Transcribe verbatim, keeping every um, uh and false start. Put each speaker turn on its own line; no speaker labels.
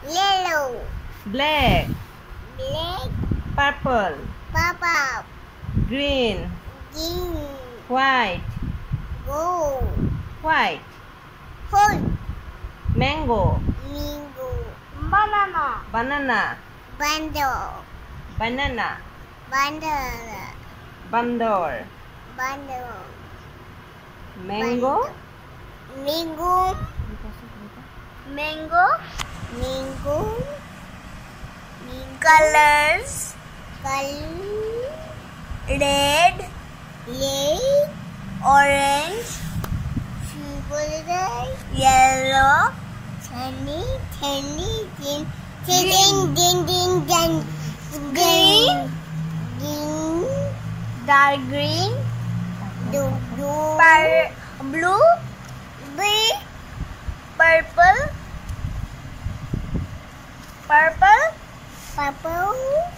Yellow.
Black.
Black.
Purple.
Purple.
Green.
Green.
White.
Gold.
White.
Whole.
Mango.
Mango. Banana.
Banana.
Bundle.
Banana.
Bundle.
Bundle.
Bundle.
Mango.
Mango. Mango. Mango. Colors. Color. Red. Red. Orange. Silver. Yellow. Sunny. Sunny. Green. Green. Green. Green. Green. Green. Green. Dark green. Blue. Blue. Blue. Blue. Purple. Purple. Purple.